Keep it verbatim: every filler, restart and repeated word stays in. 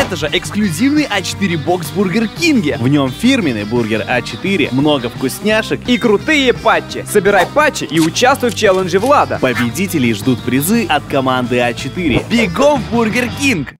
Это же эксклюзивный а четыре бокс в Бургер Кинге. В нем фирменный бургер а четыре, много вкусняшек и крутые патчи. Собирай патчи и участвуй в челлендже Влада. Победителей ждут призы от команды а четыре. Бегом в Бургер Кинг!